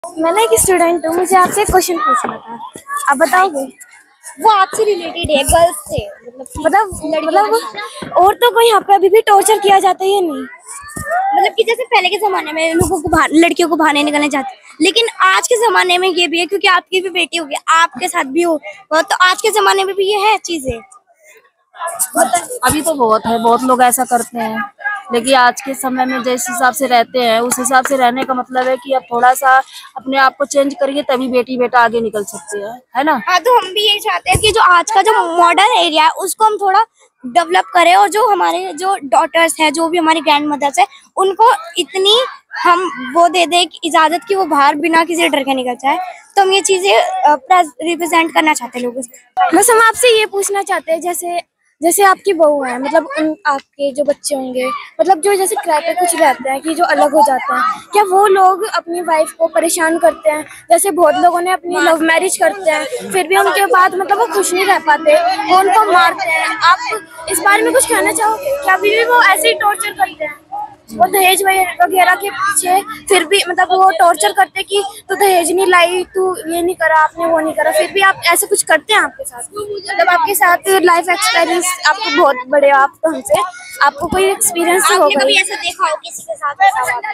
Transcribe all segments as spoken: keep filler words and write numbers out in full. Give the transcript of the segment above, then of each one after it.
मैं ना एक स्टूडेंट हूँ, मुझे आपसे एक क्वेश्चन पूछना था, आप बताओगे? वो आपसे रिलेटेड है, गर्ल्स से मतलब मतलब मतलब और तो कोई यहाँ पे अभी भी टॉर्चर किया जाता है या नहीं? मतलब कि जैसे पहले के जमाने में लोगों को बाहर, लड़कियों को बाहर नहीं निकलने जाते, लेकिन आज के जमाने में ये भी है, क्योंकि आपकी भी बेटी होगी, आपके साथ भी हो, तो आज के जमाने में भी ये है चीजें। अभी तो बहुत है, बहुत लोग ऐसा करते हैं, लेकिन आज के समय में जिस हिसाब से रहते हैं उस हिसाब से रहने का मतलब है कि अब थोड़ा सा अपने आप को चेंज करेंगे तभी बेटी बेटा आगे निकल सकते हैं, है ना? हाँ, तो हम भी यही चाहते हैं कि जो आज का जो मॉडर्न एरिया है उसको हम थोड़ा डेवलप करें, और जो हमारे जो डॉटर्स हैं, जो भी हमारी ग्रैंड मदर्स है, उनको इतनी हम वो दे दे कि इजाजत की वो बाहर बिना किसी डर के निकल जाए। तो हम ये चीजें रिप्रेजेंट करना चाहते हैं लोगों से। बस हम आपसे ये पूछना चाहते हैं, जैसे जैसे आपकी बहू है, मतलब उन आपके जो बच्चे होंगे, मतलब जो जैसे किराए पे कुछ रहते हैं कि जो अलग हो जाते हैं, क्या वो लोग अपनी वाइफ को परेशान करते हैं? जैसे बहुत लोगों ने अपनी लव मैरिज करते हैं, फिर भी उनके बाद मतलब वो खुश नहीं रह पाते, वो उनको मारते हैं। आप इस बारे में कुछ कहना चाहोगे? क्या अभी भी वो ऐसे ही टॉर्चर करते हैं? वो दहेज वगैरह के पीछे फिर भी मतलब वो टॉर्चर करते कि तू दहेज नहीं लाई, तू ये नहीं करा, आपने वो नहीं करा, फिर भी आप ऐसे कुछ करते हैं आपके साथ? मतलब आपके साथ लाइफ एक्सपीरियंस आपको बहुत बड़े हो आप, तो हमसे आपको कोई एक्सपीरियंस तो होगा। कभी ऐसा देखा हो किसी के साथ?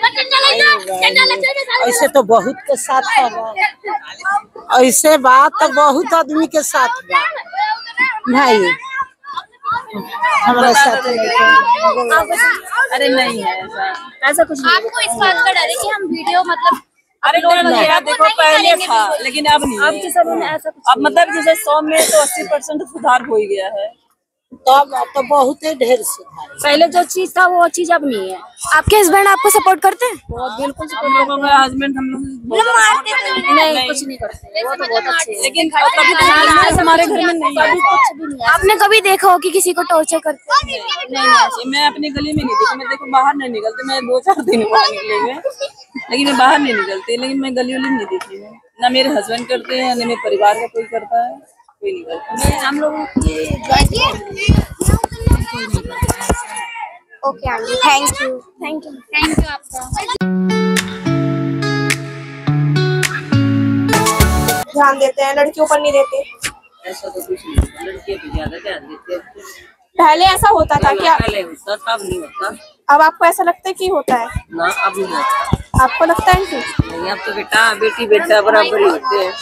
ऐसे तो बहुत के साथ है, ऐसे बात तो बहुत आदमी के साथ भाई हमारे साथ। अरे नहीं है ऐसा, ऐसा कुछ नहीं। आपको इस बात का डर है कि हम वीडियो मतलब अरे नहीं, देखो पहले था लेकिन अब नहीं। अब के समय में ऐसा कुछ अब मतलब जैसे सौ में तो अस्सी परसेंट सुधार हो ही गया है। तब तो बहुत ही ढेर सुधार, पहले जो चीज था वो चीज अब नहीं है। आपके हस्बैंड आपको सपोर्ट करते हैं? बहुत बिल्कुल हम लोगों का हस्बैंड हम लोग मारते तो नहीं, नहीं कुछ नहीं करते, वो तो बहुत अच्छे हैं, लेकिन कभी हमारे घर में नहीं है, कुछ भी नहीं है। आपने कभी देखा हो कि किसी को टॉर्चर करते हैं? नहीं नहीं, मैं अपनी गली में नहीं देखी, मैं देखो बाहर नहीं निकलती, मैं दो चार दिन बाहर निकले हुए, लेकिन मैं बाहर नहीं निकलती, लेकिन मैं गली वली नहीं देखी है, ना मेरे हस्बैंड करते हैं, ना मेरे परिवार का कोई करता है, कोई नहीं करता। हम लोगों की okay aunty, thank you thank you thank you आपका। ध्यान देते हैं, लड़कियों पर नहीं देते। ऐसा तो कुछ नहीं, लड़कियों पे ज्यादा ध्यान देते हैं। पहले ऐसा होता था क्या? पहले होता था, अब नहीं होता। अब आपको ऐसा लगता है कि होता है? ना अब नहीं होता। आपको लगता है कि नहीं, अब तो बेटा बेटी बेटा बराबर ही होते हैं।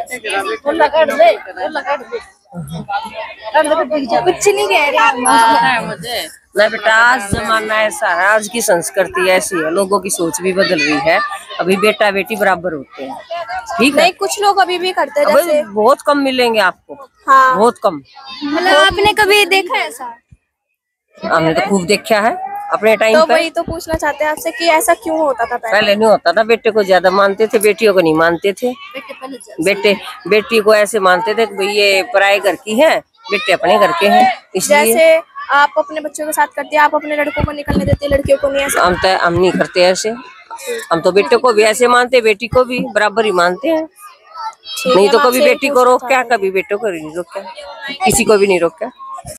कुछ नहीं कह रहे मुझे ना बेटा, आज जमाना ऐसा है, आज की संस्कृति ऐसी है, लोगों की सोच भी बदल रही है, अभी बेटा बेटी बराबर होते हैं। ठीक है, नहीं, कुछ लोग अभी भी करते हैं, जैसे बहुत कम मिलेंगे आपको। हाँ, बहुत कम। मतलब आपने कभी देखा है ऐसा? हमने तो खूब देखा है अपने टाइम तो पे। वही तो पूछना चाहते हैं आपसे कि ऐसा क्यों होता था पहले? पहले नहीं होता था, बेटे को ज्यादा मानते थे, बेटियों को नहीं मानते थे। बेटे बेटी को ऐसे मानते थे कि ये पराये घर की है, बेटे अपने घर के हैं, इसलिए। जैसे आप अपने बच्चों के साथ करते हैं, आप अपने लड़कों को निकलने देते, लड़कियों को नहीं? ऐसा हम तो हम नहीं करते ऐसे, हम तो बेटे को भी ऐसे मानते, बेटी को भी बराबर ही मानते हैं। नहीं तो कभी बेटी को रोक क्या, कभी बेटों को नहीं रोका, किसी को भी नहीं रोका।